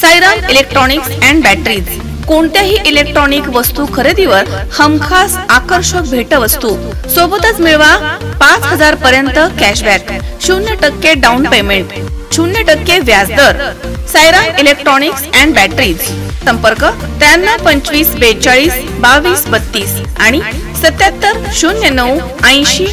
Sairam electronics and batteries कोणत्याही electronic वस्तू खरेदीवर हमखास आकर्षक भेटवस्तू सोबतच मिळवा 5000 पर्यंत कॅशबॅक, 0% डाऊन पेमेंट, 0% व्याजदर। साईराम इलेक्ट्रॉनिक्स अँड बॅटरीज, संपर्क 93 25 42 22 32 आणि 77 09 80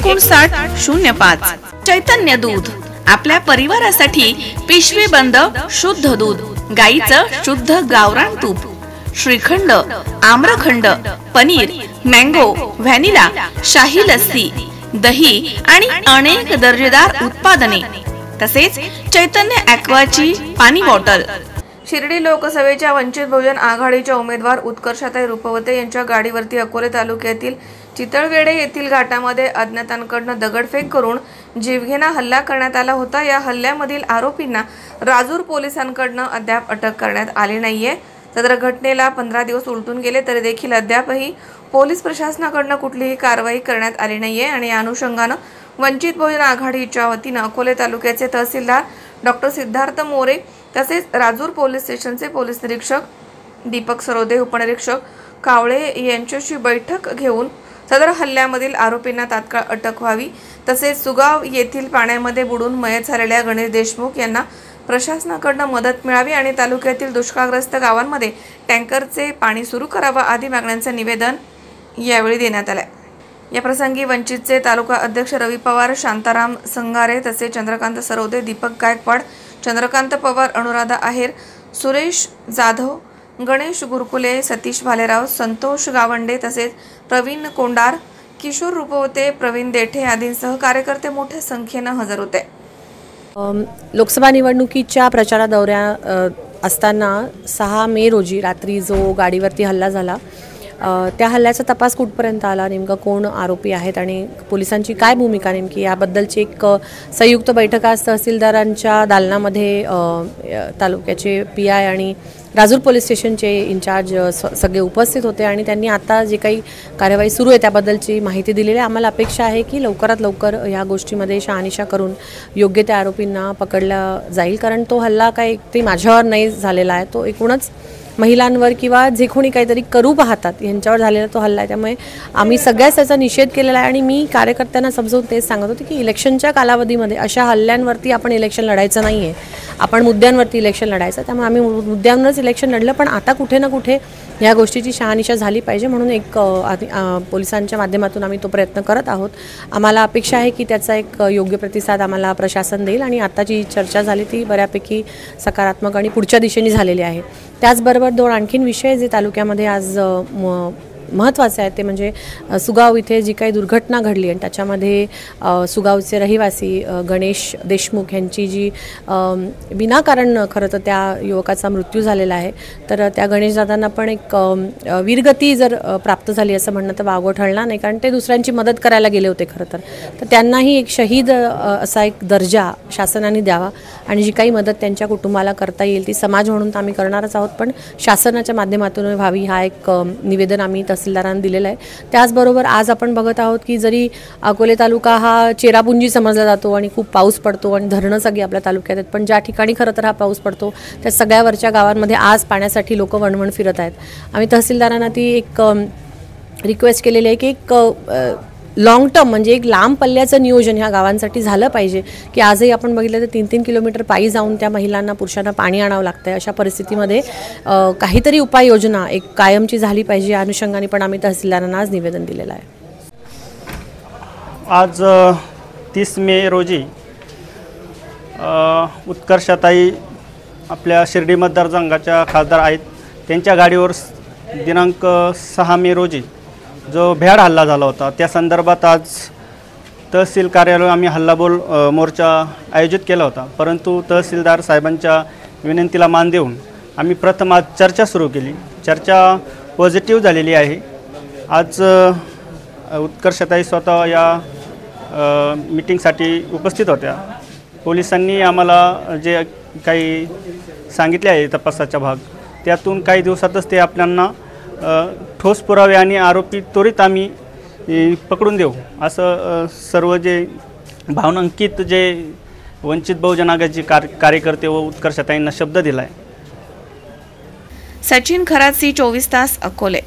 59 05। चैतन्य दूध, आपल्या परिवारासाठी पिशवी बंद शुद्ध दूध, गाईचं शुद्ध गावरान तूप, श्रीखंड, आम्रखंड, पनीर, मँगो, व्हॅनिला, शाही लस्सी, दही आणि अनेक दर्जेदार उत्पादने, तसेच चैतन्य ॲक्वाची पाणी बॉटल। शिर्डी लोकसभेच्या वंचित बहुजन आघाडीच्या उमेदवार उत्कर्षाताई रुपवते यांच्या गाडीवरती अकोले तालुक्यातील चितळवेडे येथील घाटामध्ये अज्ञातांकडून दगडफेक करून जीवघेणा हल्ला करण्यात आला होता। या हल्ल्यामधील आरोपींना राजूर पोलिसांकडून अद्याप अटक करण्यात आली नाहीये। सदर घटनेला 15 दिवस उलटून गेले तरी देखील अद्यापही पोलीस प्रशासनाकडून कुठलीही कारवाई करण्यात आली नाहीये आणि या अनुषंगाने वंचित बहुजन आघाडीच्या वतीने अकोले तालुक्याचे तहसीलदार डॉक्टर सिद्धार्थ मोरे तसेच राजूर पोलीस स्टेशनचे पोलीस निरीक्षक दीपक सरोदे, उपनिरीक्षक कावळे यांच्याशी बैठक घेऊन सदर हल्ल्यामधील आरोपींना तात्काळ अटक व्हावी, तसेच सुगाव येथील पाण्यामध्ये बुडून मयत झालेल्या गणेश देशमुख यांना प्रशासनाकडून मदत मिळावी आणि तालुक्यातील दुष्काळग्रस्त गावांमध्ये टँकरचे पाणी सुरू करावा आदी मागण्यांचे निवेदन यावेळी देण्यात आले। या प्रसंगी वंचितचे तालुका अध्यक्ष रवी पवार, शांताराम संगारे तसेच चंद्रकांत सरोदे, दीपक गायकवाड, चंद्रकांत पवार, अनुराधा आहेर, सुरेश जाधव, गणेश गुरकुले, सतीश भालेराव, संतोष गावंडे तसेच प्रवीण कोंडार, किशोर रुपवते, प्रवीण देठे आदींसह कार्यकर्ते मोठ्या संख्येने हजर होते। लोकसभा निवडणुकीच्या प्रचार दौऱ्या असताना 6 मे रोजी रात्री जो गाडीवरती हल्ला झाला, त्या हल्ल्याचा तपास कुठपर्यंत आला, नेमका कोण आरोपी आहेत आणि पोलिसांची काय भूमिका नेमकी, याबद्दलची एक संयुक्त बैठक आज तहसीलदारांच्या दालनामध्ये तालुक्याचे PI आणि राजूर पोलीस स्टेशनचे इंचार्ज सगळे उपस्थित होते आणि त्यांनी आता जे काही कार्यवाही सुरू आहे त्याबद्दलची माहिती दिलेली आहे। आम्हाला अपेक्षा आहे की लवकरात लवकर या गोष्टीमध्ये शहानिशा करून योग्य त्या आरोपींना पकडला जाईल, कारण तो हल्ला काय ते माझ्यावर नाही झालेला आहे, तो एकूणच महिलांवर किंवा जे कोणी काहीतरी करू पाहतात यांच्यावर झालेला तो हल्ला आहे। त्यामुळे आम्ही सगळ्याच त्याचा निषेध केलेला आहे आणि मी कार्यकर्त्यांना समजावून तेच सांगत होते की इलेक्शनच्या कालावधीमध्ये अशा हल्ल्यांवरती आपण इलेक्शन लढायचं नाही आहे, आपण मुद्द्यांवरती इलेक्शन लढायचं। त्यामुळे आम्ही मुद्द्यांवरच इलेक्शन लढलं, पण आता कुठे ना कुठे या गोष्टीची शहानिशा झाली पाहिजे म्हणून एक पोलिसांच्या माध्यमातून आम्ही तो प्रयत्न करत आहोत। आम्हाला अपेक्षा आहे की त्याचा एक योग्य प्रतिसाद आम्हाला प्रशासन देईल आणि आता जी चर्चा झाली ती बऱ्यापैकी सकारात्मक आणि पुढच्या दिशेने झालेली आहे। त्याचबरोबर 2 आणखीन विषय जे तालुक्यामध्ये आज महत्त्वाचे आहेत ते म्हणजे सुगाव इथे जी काही दुर्घटना घडली आणि त्याच्यामध्ये सुगावचे रहिवासी गणेश देशमुख यांची जी विनाकारण खरं तर त्या युवकाचा मृत्यू झालेला आहे, तर त्या गणेशदादांना पण एक वीरगती जर प्राप्त झाली असं म्हणणं तर वावगं ठरणार नाही, कारण ते दुसऱ्यांची मदत करायला गेले होते खरं तर त्यांनाही एक शहीद असा एक दर्जा शासनाने द्यावा आणि जी काही मदत त्यांच्या कुटुंबाला करता येईल ती समाज म्हणून आम्ही करणारच आहोत, पण शासनाच्या माध्यमातून व्हावी हा एक निवेदन आम्ही तहसीलदारांना दिलेला आहे। त्याचबरोबर आज आपण बघत आहोत की जरी अकोले तालुका हा चेरापुंजी समजला जातो आणि खूप पाऊस पडतो आणि धरणं सगळी आपल्या तालुक्यात आहेत, पण ज्या ठिकाणी खरं तर हा पाऊस पडतो त्या सगळ्यावरच्या गावांमध्ये आज पाण्यासाठी लोक वणवण फिरत आहेत। आम्ही तहसीलदारांना ती एक रिक्वेस्ट केलेली आहे की एक लॉंग टर्म म्हणजे एक लांब पल्ल्याचं नियोजन ह्या गावांसाठी झालं पाहिजे की आजही आपण बघितलं तर 3-3 किलोमीटर पायी जाऊन त्या महिलांना पुरुषांना पाणी आणावं लागतं आहे। अशा परिस्थितीमध्ये काहीतरी उपाययोजना एक कायमची झाली पाहिजे या अनुषंगाने पण आम्ही तहसीलदारांना आज निवेदन दिलेलं आहे। आज 30 मे रोजी उत्कर्षाताई आपल्या शिर्डी मतदारसंघाच्या खासदार आहेत, त्यांच्या गाडीवर दिनांक 6 मे रोजी जो भ्याड हल्ला झाला होता त्या संदर्भात आज तहसील कार्यालय आम्ही हल्लाबोल मोर्चा आयोजित केला होता, परंतु तहसीलदार साहेबांच्या विनंतीला मान देऊन आम्ही प्रथम आज चर्चा सुरू केली। चर्चा पॉझिटिव्ह झालेली आहे। आज उत्कर्षताई स्वतः या मीटिंगसाठी उपस्थित होत्या। पोलिसांनी आम्हाला जे काही सांगितले आहे तपासाचा भाग, त्यातून काही दिवसातच ते आपल्याला ठोस पुरावे आणि आरोपी त्वरित आम्ही पकडून देऊ असं सर्व जे भावनांकित जे वंचित बहुजन आघाडीचे कार्यकर्ते व उत्कर्षताईंना शब्द दिला आहे सचिन खराची 24 तास अकोले.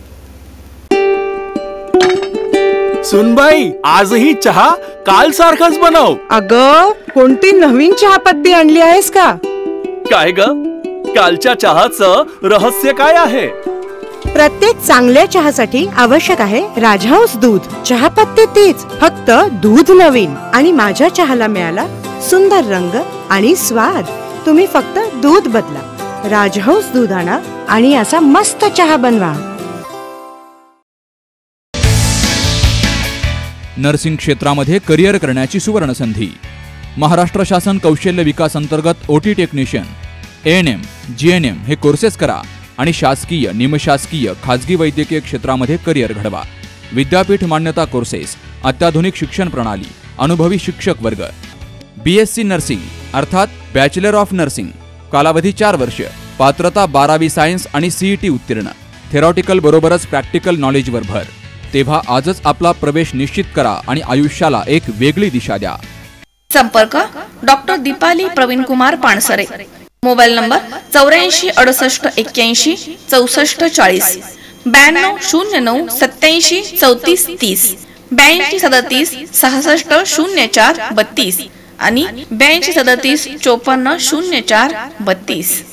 सुनबाई, आजही चहा काल सारखाच बनव. अग, कोणती नवीन चहापत्ती आणली आहेस का? काय ग, कालच्या चहाचं रहस्य काय आहे? प्रत्येक चांगल्या चहासाठी आवश्यक आहे राजहंस दूध. चहापत्ती तीच, फक्त दूध नवीन. आणि माझ्या चहाला मिळाला सुंदर रंग आणि स्वाद. तुम्ही फक्त दूध बदला, राजहंस दूध आणा आणि असा मस्त चहा बनवा. नर्सिंग क्षेत्रामध्ये करिअर करण्याची सुवर्ण संधी. महाराष्ट्र शासन कौशल्य विकास अंतर्गत ओटी टेक्निशियन, ANM, GNM हे कोर्सेस करा आणि शासकीय, निमशासकीय, खाजगी वैद्यकीय क्षेत्रामध्ये करिअर घडवा. विद्यापीठ मान्यता कोर्सेस, अत्याधुनिक शिक्षण प्रणाली, अनुभवी शिक्षक वर्ग. BSc नर्सिंग अर्थात बॅचलर ऑफ नर्सिंग, कालावधी 4 वर्ष, पात्रता 12वी सायन्स आणि CET उत्तीर्ण. थेरॉटिकल बरोबरच प्रॅक्टिकल नॉलेजवर भर. तेव्हा आजच आपला प्रवेश निश्चित करा आणि आयुष्याला एक वेगळी दिशा द्या. संपर्क doctor Deepali Praveenkumar Pansare. Mobile number 84 68 81 64 40, 92 09 87 34 30, 82 37 66 04 32 आणि 82 37 54 04 32.